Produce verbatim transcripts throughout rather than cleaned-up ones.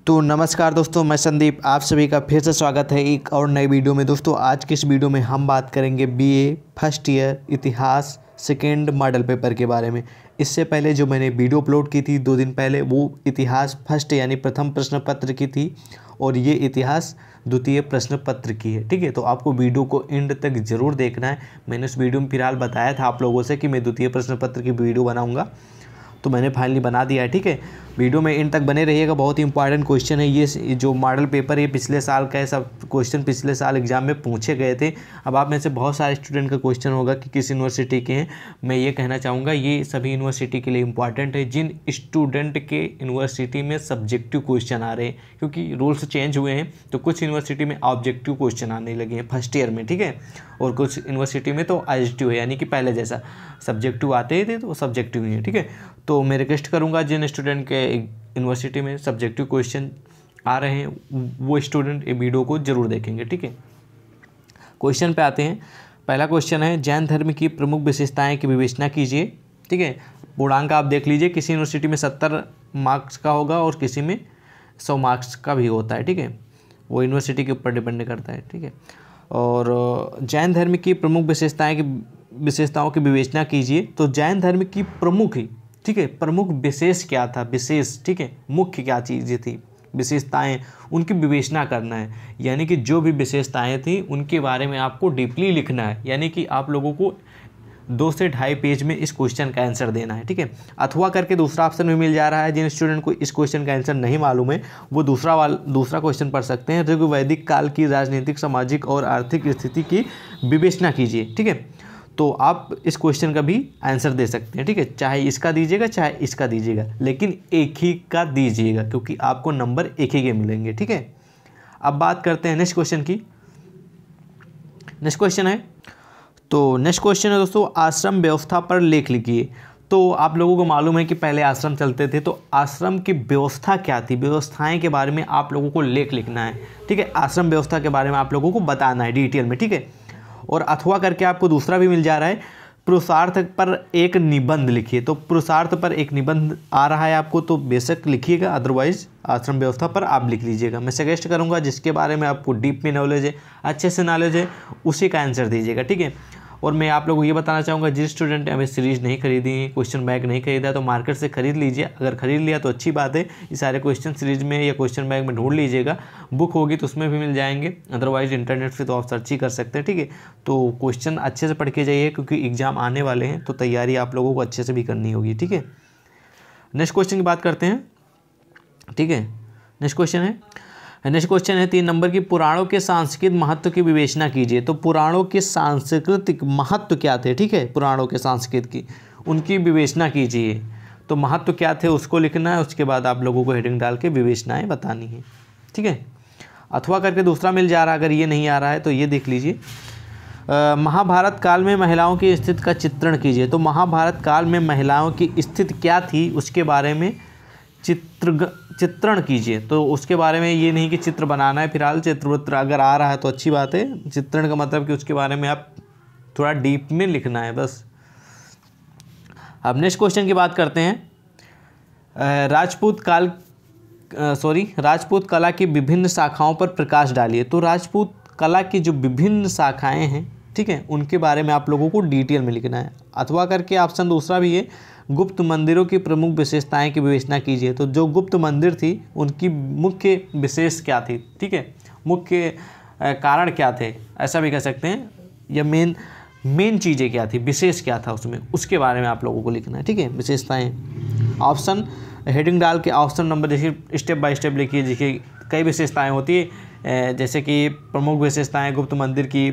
तो नमस्कार दोस्तों, मैं संदीप, आप सभी का फिर से स्वागत है एक और नई वीडियो में। दोस्तों आज की इस वीडियो में हम बात करेंगे बीए फर्स्ट ईयर इतिहास सेकेंड मॉडल पेपर के बारे में। इससे पहले जो मैंने वीडियो अपलोड की थी दो दिन पहले, वो इतिहास फर्स्ट यानी प्रथम प्रश्न पत्र की थी और ये इतिहास द्वितीय प्रश्न पत्र की है। ठीक है, तो आपको वीडियो को एंड तक ज़रूर देखना है। मैंने उस वीडियो में फिलहाल बताया था आप लोगों से कि मैं द्वितीय प्रश्न पत्र की वीडियो बनाऊँगा, तो मैंने फाइनली बना दिया है। ठीक है, वीडियो में इन तक बने रहिएगा। बहुत ही इंपॉर्टेंट क्वेश्चन है ये जो मॉडल पेपर है, पिछले साल का है। सब क्वेश्चन पिछले साल एग्जाम में पूछे गए थे। अब आप में से बहुत सारे स्टूडेंट का क्वेश्चन होगा कि किस यूनिवर्सिटी के हैं। मैं ये कहना चाहूँगा ये सभी यूनिवर्सिटी के लिए इंपॉर्टेंट है। जिन स्टूडेंट के यूनिवर्सिटी में सब्जेक्टिव क्वेश्चन आ रहे हैं, क्योंकि रूल्स चेंज हुए हैं, तो कुछ यूनिवर्सिटी में ऑब्जेक्टिव क्वेश्चन आने लगे हैं फर्स्ट ईयर में। ठीक है, और कुछ यूनिवर्सिटी में तो एडजेक्टिव है, यानी कि पहले जैसा सब्जेक्टिव आते थे तो सब्जेक्टिव ही है। ठीक है, तो मैं रिक्वेस्ट करूंगा जिन स्टूडेंट के यूनिवर्सिटी में सब्जेक्टिव क्वेश्चन आ रहे हैं वो स्टूडेंट ये वीडियो को जरूर देखेंगे। ठीक है, क्वेश्चन पे आते हैं। पहला क्वेश्चन है, जैन धर्म की प्रमुख विशेषताएं की विवेचना कीजिए। ठीक है, पूर्णांक आप देख लीजिए, किसी यूनिवर्सिटी में सत्तर मार्क्स का होगा और किसी में सौ मार्क्स का भी होता है। ठीक है, वो यूनिवर्सिटी के ऊपर डिपेंड करता है। ठीक है, और जैन धर्म की प्रमुख विशेषताएं की विशेषताओं की विवेचना कीजिए। तो जैन धर्म की प्रमुख ही, ठीक है, प्रमुख विशेष क्या था, विशेष, ठीक है, मुख्य क्या चीज़ें थी, विशेषताएं, उनकी विवेचना करना है। यानी कि जो भी विशेषताएं थी उनके बारे में आपको डीपली लिखना है। यानी कि आप लोगों को दो से ढाई पेज में इस क्वेश्चन का आंसर देना है। ठीक है, अथवा करके दूसरा ऑप्शन भी मिल जा रहा है। जिन स्टूडेंट को इस क्वेश्चन का आंसर नहीं मालूम है वो दूसरा वाल दूसरा क्वेश्चन पढ़ सकते हैं। ऋग्वैदिक काल की राजनीतिक, सामाजिक और आर्थिक स्थिति की विवेचना कीजिए। ठीक है, तो आप इस क्वेश्चन का भी आंसर दे सकते हैं। ठीक है, चाहे इसका दीजिएगा चाहे इसका दीजिएगा, लेकिन एक ही का दीजिएगा क्योंकि आपको नंबर एक ही के मिलेंगे। ठीक है, अब बात करते हैं नेक्स्ट क्वेश्चन की। नेक्स्ट क्वेश्चन है, तो नेक्स्ट क्वेश्चन है दोस्तों, आश्रम व्यवस्था पर लेख लिखिए। तो आप लोगों को मालूम है कि पहले आश्रम चलते थे, तो आश्रम की व्यवस्था क्या थी, व्यवस्थाएं के बारे में आप लोगों को लेख लिखना है। ठीक है, आश्रम व्यवस्था के बारे में आप लोगों को बताना है डिटेल में। ठीक है, और अथवा करके आपको दूसरा भी मिल जा रहा है, पुरुषार्थ पर एक निबंध लिखिए। तो पुरुषार्थ पर एक निबंध आ रहा है आपको, तो बेशक लिखिएगा, अदरवाइज आश्रम व्यवस्था पर आप लिख लीजिएगा। मैं सजेस्ट करूंगा जिसके बारे में आपको डीप में नॉलेज है, अच्छे से नॉलेज है, उसी का आंसर दीजिएगा। ठीक है, और मैं आप लोगों को ये बताना चाहूँगा, जिस स्टूडेंट ने अभी सीरीज नहीं खरीदी, क्वेश्चन बैंक नहीं खरीदा, तो मार्केट से खरीद लीजिए। अगर खरीद लिया तो अच्छी बात है, ये सारे क्वेश्चन सीरीज में या क्वेश्चन बैंक में ढूंढ लीजिएगा। बुक होगी तो उसमें भी मिल जाएंगे, अदरवाइज इंटरनेट से तो आप सर्च ही कर सकते हैं। ठीक है, तो क्वेश्चन अच्छे से पढ़ के जाइए क्योंकि एग्जाम आने वाले हैं, तो तैयारी आप लोगों को अच्छे से भी करनी होगी। ठीक है, नेक्स्ट क्वेश्चन की बात करते हैं। ठीक है, नेक्स्ट क्वेश्चन है नेक्स्ट क्वेश्चन है तीन नंबर की, पुराणों के सांस्कृतिक महत्व की विवेचना कीजिए। तो पुराणों के सांस्कृतिक महत्व क्या थे, ठीक है, पुराणों के सांस्कृतिक की उनकी विवेचना कीजिए। तो महत्व क्या थे उसको लिखना है, उसके बाद आप लोगों को हेडिंग डाल के विवेचनाएं बतानी है। ठीक है, अथवा करके दूसरा मिल जा रहा है। अगर ये नहीं आ रहा है तो ये देख लीजिए, महाभारत काल में महिलाओं की स्थिति का चित्रण कीजिए। तो महाभारत काल में महिलाओं की स्थिति क्या थी उसके बारे में चित्र चित्रण कीजिए। तो उसके बारे में ये नहीं कि चित्र बनाना है, फिलहाल चित्र अगर आ रहा है तो अच्छी बात है। चित्रण का मतलब कि उसके बारे में आप थोड़ा डीप में लिखना है बस। अब नेक्स्ट क्वेश्चन की बात करते हैं। राजपूत काल सॉरी राजपूत कला की विभिन्न शाखाओं पर प्रकाश डालिए। तो राजपूत कला की जो विभिन्न शाखाएं हैं, ठीक है, उनके बारे में आप लोगों को डिटेल में लिखना है। अथवा करके ऑप्शन दूसरा भी है, गुप्त मंदिरों की प्रमुख विशेषताएं की विवेचना कीजिए। तो जो गुप्त मंदिर थी उनकी मुख्य विशेष क्या थी, ठीक है, मुख्य कारण क्या थे, ऐसा भी कह सकते हैं, या मेन मेन चीज़ें क्या थी, विशेष क्या था उसमें, उसके बारे में आप लोगों को लिखना है। ठीक है, विशेषताएं, ऑप्शन हेडिंग डाल के ऑप्शन नंबर देखिए, स्टेप बाय स्टेप लिखिए। देखिए कई विशेषताएँ होती है, जैसे कि प्रमुख विशेषताएँ गुप्त मंदिर की,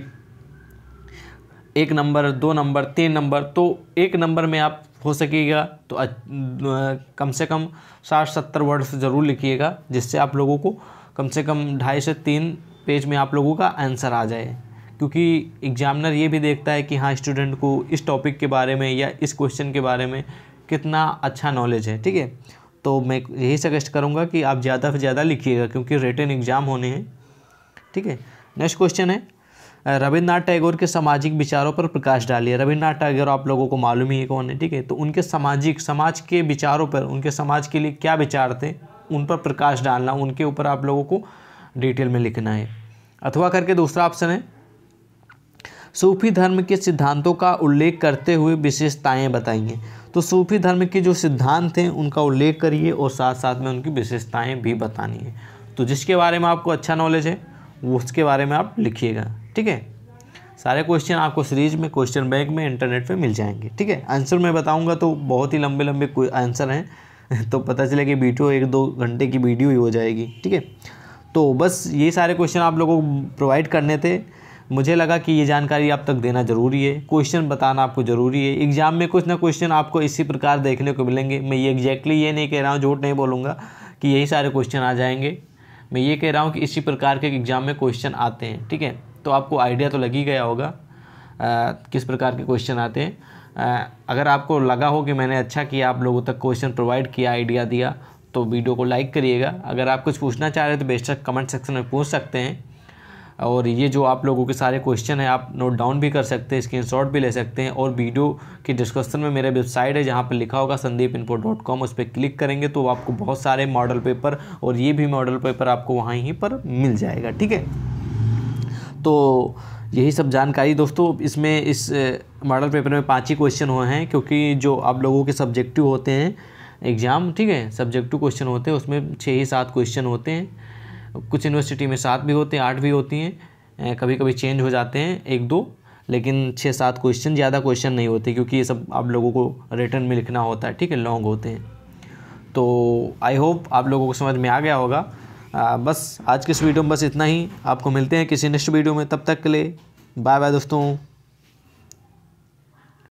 एक नंबर, दो नंबर, तीन नंबर। तो एक नंबर में आप हो सकेगा तो आ, कम से कम साठ सत्तर वर्ड्स ज़रूर लिखिएगा, जिससे आप लोगों को कम से कम ढाई से तीन पेज में आप लोगों का आंसर आ जाए। क्योंकि एग्जामिनर ये भी देखता है कि हाँ, स्टूडेंट को इस टॉपिक के बारे में या इस क्वेश्चन के बारे में कितना अच्छा नॉलेज है। ठीक है, तो मैं यही सजेस्ट करूँगा कि आप ज़्यादा से ज़्यादा लिखिएगा क्योंकि रिटन एग्ज़ाम होने हैं। ठीक है, नेक्स्ट क्वेश्चन है, रविन्द्रनाथ टैगोर के सामाजिक विचारों पर प्रकाश डालिए। रविन्द्रनाथ टैगोर आप लोगों को मालूम ही है कौन है। ठीक है, तो उनके सामाजिक समाज के विचारों पर, उनके समाज के लिए क्या विचार थे उन पर प्रकाश डालना, उनके ऊपर आप लोगों को डिटेल में लिखना है। अथवा करके दूसरा ऑप्शन है, सूफी धर्म के सिद्धांतों का उल्लेख करते हुए विशेषताएं बताइए। तो सूफी धर्म के जो सिद्धांत हैं उनका उल्लेख करिए और साथ साथ में उनकी विशेषताएं भी बतानी है। तो जिसके बारे में आपको अच्छा नॉलेज है वो उसके बारे में आप लिखिएगा, ठीक है। सारे क्वेश्चन आपको सीरीज में, क्वेश्चन बैंक में, इंटरनेट पे मिल जाएंगे, ठीक है। आंसर मैं बताऊंगा तो बहुत ही लंबे लंबे आंसर हैं तो पता चले कि वीडियो एक दो घंटे की वीडियो ही हो जाएगी, ठीक है। तो बस ये सारे क्वेश्चन आप लोगों को प्रोवाइड करने थे। मुझे लगा कि ये जानकारी आप तक देना ज़रूरी है, क्वेश्चन बताना आपको ज़रूरी है। एग्ज़ाम में कुछ ना क्वेश्चन आपको इसी प्रकार देखने को मिलेंगे। मैं ये एग्जैक्टली ये नहीं कह रहा हूँ, झूठ नहीं बोलूँगा कि यही सारे क्वेश्चन आ जाएंगे। मैं ये कह रहा हूँ कि इसी प्रकार के एग्ज़ाम में क्वेश्चन आते हैं, ठीक है। तो आपको आइडिया तो लग ही गया होगा आ, किस प्रकार के क्वेश्चन आते हैं। आ, अगर आपको लगा हो कि मैंने अच्छा किया, आप लोगों तक क्वेश्चन प्रोवाइड किया, आइडिया दिया, तो वीडियो को लाइक करिएगा। अगर आप कुछ पूछना चाह रहे हैं तो बेशक कमेंट सेक्शन में पूछ सकते हैं। और ये जो आप लोगों के सारे क्वेश्चन हैं आप नोट डाउन भी कर सकते हैं, स्क्रीनशॉट भी ले सकते हैं। और वीडियो की डिस्क्रिप्शन में मेरे वेबसाइट है जहाँ पर लिखा होगा संदीप इन्फो डॉट कॉम, उस पर क्लिक करेंगे तो आपको बहुत सारे मॉडल पेपर और ये भी मॉडल पेपर आपको वहाँ ही पर मिल जाएगा, ठीक है। तो यही सब जानकारी दोस्तों, इसमें इस मॉडल पेपर में पाँच ही क्वेश्चन हुए हैं, क्योंकि जो आप लोगों के सब्जेक्टिव होते हैं एग्ज़ाम, ठीक है, सब्जेक्टिव क्वेश्चन होते हैं, उसमें छः ही सात क्वेश्चन होते हैं। कुछ यूनिवर्सिटी में सात भी होते हैं, आठ भी होती हैं, कभी कभी चेंज हो जाते हैं एक दो, लेकिन छः सात क्वेश्चन, ज़्यादा क्वेश्चन नहीं होते, क्योंकि ये सब आप लोगों को रिटर्न में लिखना होता है, ठीक है, लॉन्ग होते हैं। तो आई होप आप लोगों को समझ में आ गया होगा। आ, बस आज के इस वीडियो में बस इतना ही। आपको मिलते हैं किसी नेक्स्ट वीडियो में, तब तक के लिए बाय बाय दोस्तों।